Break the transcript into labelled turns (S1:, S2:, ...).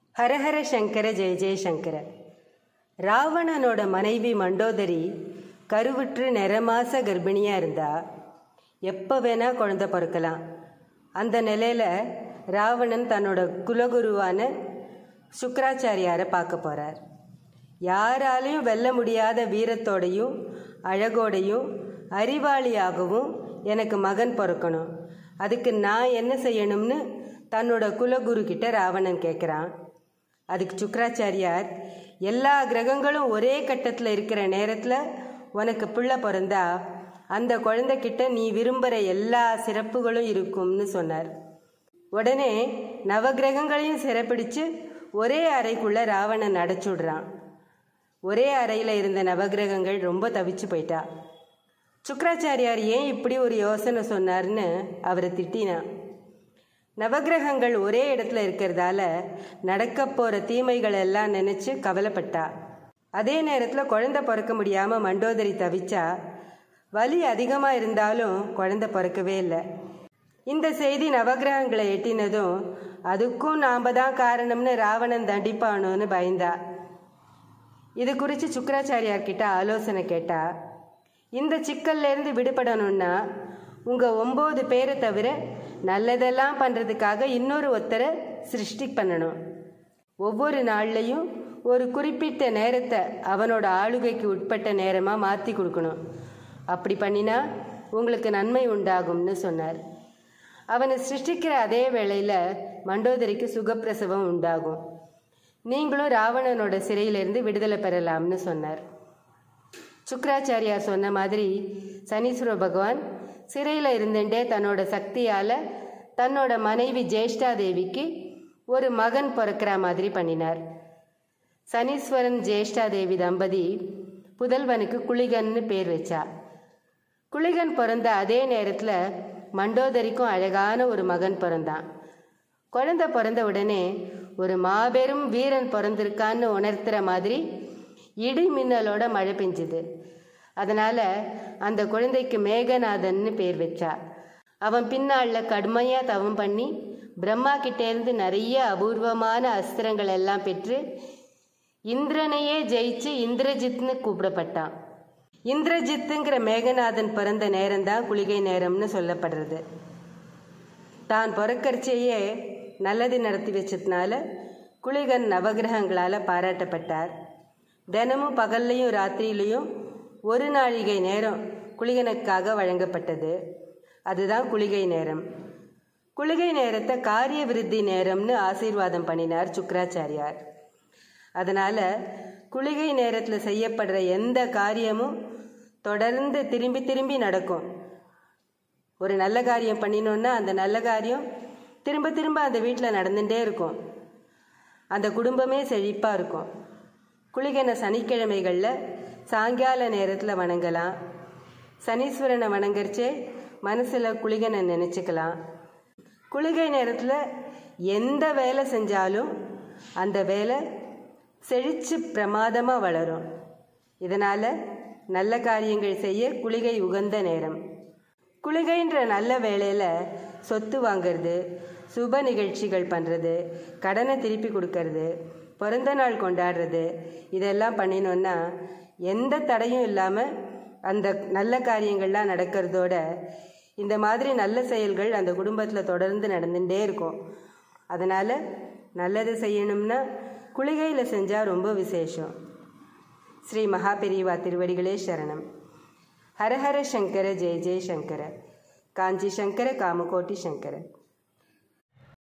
S1: ஹரஹர சங்கர ஜெய ஜெயசங்கர. ராவணனோட மனைவி மண்டோதரி கருவுற்று நிறமாச கர்ப்பிணியாக இருந்தா எப்போ வேணால் குழந்தை பிறக்கலாம். அந்த நிலையில் ராவணன் தன்னோட குலகுருவான சுக்கராச்சாரியாரை பார்க்க போகிறார். யாராலையும் வெல்ல முடியாத வீரத்தோடையும் அழகோடையும் அறிவாளியாகவும் எனக்கு மகன் பிறக்கணும், அதுக்கு நான் என்ன செய்யணும்னு தன்னோட குலகுரு கிட்ட ராவணன் கேட்குறான். அதுக்கு சுக்கராச்சாரியார், எல்லா கிரகங்களும் ஒரே கட்டத்தில் இருக்கிற நேரத்தில் உனக்கு பிள்ளை பிறந்தா அந்த குழந்தைகிட்ட நீ விரும்புகிற எல்லா சிறப்புகளும் இருக்கும்னு சொன்னார். உடனே நவகிரகங்களையும் சிறப்பிடிச்சு ஒரே அறைக்குள்ளே ராவணன் அடைச்சுடுறான். ஒரே அறையில் இருந்த நவகிரகங்கள் ரொம்ப தவிச்சு போயிட்டா. சுக்கராச்சாரியார் ஏன் இப்படி ஒரு யோசனை சொன்னார்னு அவரை திட்டினான். நவகிரகங்கள் ஒரே இடத்துல இருக்கிறதால நடக்க போகிற தீமைகள் எல்லாம் நினச்சி கவலைப்பட்டா. அதே நேரத்தில் குழந்தை பிறக்க முடியாமல் மண்டோதரி தவிச்சா. வலி அதிகமாக இருந்தாலும் குழந்தை பிறக்கவே இல்லை. இந்த செய்தி நவகிரகங்களை எட்டினதும் அதுக்கும் நாம் தான் காரணம்னு ராவணன் தண்டிப்பானோன்னு பயந்தா. இது குறித்து சுக்கராச்சாரியார்கிட்ட ஆலோசனை கேட்டா. இந்த சிக்கல்லேருந்து விடுபடணும்னா உங்கள் 9 பேரை தவிர நல்லதெல்லாம் பண்ணுறதுக்காக இன்னொரு ஒருத்தரை சிருஷ்டி பண்ணணும். ஒவ்வொரு நாள்லையும் ஒரு குறிப்பிட்ட நேரத்தை அவனோட ஆளுகைக்கு உட்பட்ட நேரமாக மாற்றி கொடுக்கணும். அப்படி பண்ணினா உங்களுக்கு நன்மை உண்டாகும்னு சொன்னார். அவனை சிருஷ்டிக்கிற அதே வேளையில் மண்டோதரிக்கு சுகப்பிரசவம் உண்டாகும். நீங்களும் ராவணனோட சிறையிலிருந்து விடுதலை பெறலாம்னு சொன்னார். சுக்கராச்சாரியார் சொன்ன மாதிரி சனீஸ்வர பகவான் சிறையில் இருந்துட்டே தன்னோட சக்தியால் தன்னோட மனைவி ஜேஷ்டாதேவிக்கு ஒரு மகன் பிறக்கிற மாதிரி பண்ணினார். சனீஸ்வரன் ஜேஷ்டாதேவி தம்பதி புதல்வனுக்கு குளிகன்னு பேர் வச்சா. குளிகன் பிறந்த அதே நேரத்தில் மண்டோதரிக்கும் அழகான ஒரு மகன் பிறந்தான். குழந்தை பிறந்த உடனே ஒரு மாபெரும் வீரன் பிறந்திருக்கான்னு உணர்த்துற மாதிரி இடி மின்னலோட மழை பெஞ்சுது. அதனால் அந்த குழந்தைக்கு மேகநாதன்னு பேர் வச்சா. அவன் பின்னாளில் கடுமையாக தவம் பண்ணி பிரம்மா கிட்டேருந்து நிறைய அபூர்வமான அஸ்திரங்கள் எல்லாம் பெற்று இந்திரனையே ஜெயிச்சு இந்திரஜித்னு கூப்பிடப்பட்டான். இந்திரஜித்துங்கிற மேகநாதன் பிறந்த நேரம்தான் குளிகை நேரம்னு சொல்லப்படுறது. தான் பிறக்கரிச்சையே நல்லது நடத்தி வச்சதுனால குளிகன் நவகிரகங்களால் பாராட்டப்பட்டார். தினமும் பகல்லையும் ராத்திரியிலையும் ஒரு நாழிகை நேரம் குளிகனுக்காக வழங்கப்பட்டது. அதுதான் குளிகை நேரம். குளிகை நேரத்தை காரிய விருத்தி நேரம்னு ஆசீர்வாதம் பண்ணினார் சுக்கராச்சாரியார். அதனால் குளிகை நேரத்தில் செய்யப்படுற எந்த காரியமும் தொடர்ந்து திரும்பி திரும்பி நடக்கும். ஒரு நல்ல காரியம் பண்ணினோன்னா அந்த நல்ல காரியம் திரும்ப திரும்ப அந்த வீட்டில் நடந்துகிட்டே இருக்கும். அந்த குடும்பமே செழிப்பாக இருக்கும். குளிகனை சனிக்கிழமைகளில் சாயங்கால நேரத்தில் வணங்கலாம். சனீஸ்வரனை வணங்கரிச்சே மனசில் குளிகனை நினச்சிக்கலாம். குளிகை நேரத்தில் எந்த வேலை செஞ்சாலும் அந்த வேலை செழித்து பிரமாதமாக வளரும். இதனால் நல்ல காரியங்கள் செய்ய குளிகை உகந்த நேரம். குளிகைன்ற நல்ல வேளையில் சொத்து வாங்கிறது, சுப நிகழ்ச்சிகள் பண்ணுறது, கடனை திருப்பி கொடுக்கறது, பிறந்த நாள் கொண்டாடுறது, இதெல்லாம் பண்ணினோன்னா எந்த தடையும் இல்லாமல் அந்த நல்ல காரியங்கள்லாம் நடக்கிறதோட இந்த மாதிரி நல்ல செயல்கள் அந்த குடும்பத்தில் தொடர்ந்து நடந்துகிட்டே இருக்கும். அதனால் நல்லது செய்யணும்னா குளிகையில் செஞ்சால் ரொம்ப விசேஷம். ஸ்ரீ மகாபெரிவா திருவடிகளே சரணம். ஹரஹர சங்கர ஜெய ஜெய சங்கர. காஞ்சி சங்கர காமகோட்டி சங்கர.